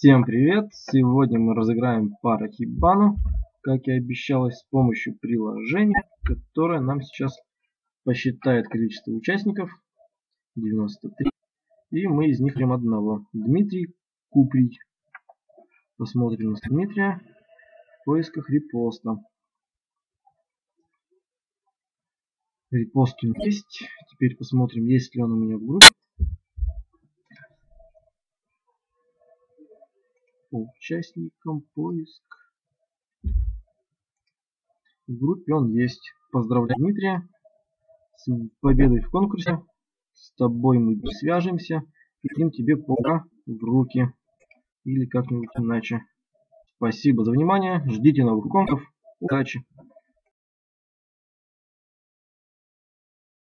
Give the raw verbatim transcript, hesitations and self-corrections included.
Всем привет! Сегодня мы разыграем Парахибану, как и обещалось, с помощью приложения, которое нам сейчас посчитает количество участников, девяносто три, и мы из них берем одного, Дмитрий Куприй. Посмотрим на Дмитрия в поисках репоста. Репост у меня есть. Теперь посмотрим, есть ли он у меня в группе. По участникам поиск. В группе он есть. Поздравляю, Дмитрия, с победой в конкурсе. С тобой мы свяжемся и дадим тебе пока в руки. Или как-нибудь иначе. Спасибо за внимание. Ждите новых конкурсов. Удачи!